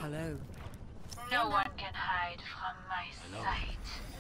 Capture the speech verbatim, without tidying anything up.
Hello. No one can hide from my Hello. sight.